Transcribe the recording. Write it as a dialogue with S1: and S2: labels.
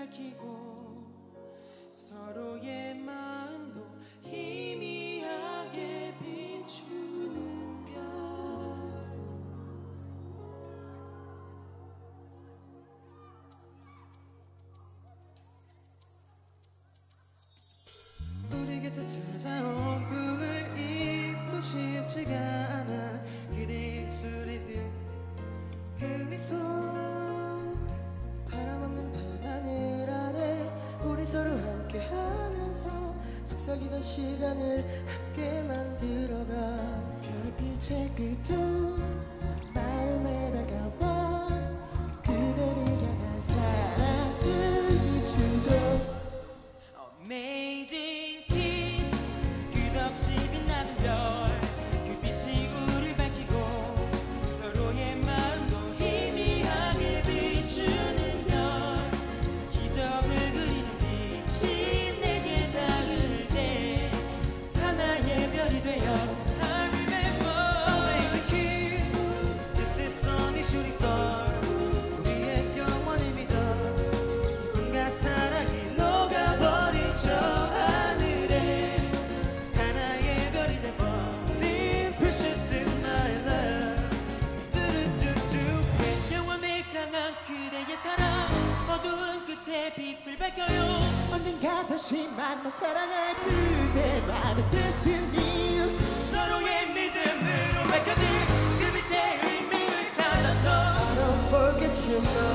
S1: 밝히고 서로의 마음도 희미하게 비추는 별. 우리 곁에 찾아온 꿈을 잊고 싶지가 않아. 그대 입술에 그 미소 바람 없는 밤하늘 아래 우리 서로 함께 하면서 속삭이던 시간을 함께 만들어가. 별빛의 끝은 마음에 다가와 그대를 향한 사랑을 주고 Amazing kiss 끝없이 빛나는 별. 그 빛이 우릴 밝히고 서로의 마음도 희미하게 비추는 별. 기적을 그리는 빛이 내게 닿을 때 하나의 별이 되어 I remember Amazing kiss This is only shooting star. 우리의 영원을 믿어 온갖 사랑이 녹아버린 저 하늘에 하나의 별이 돼버린 Precious in my love. 뚜루뚜뚜 영원히 강한 그대의 사랑 어두운 끝에 빛을 밝혀요.
S2: 언젠가 다시 만나 사랑할 그대만의 destiny.
S1: 서로의 믿음으로 밝혀질 그 빛의 의미를 찾아서 I don't forget you know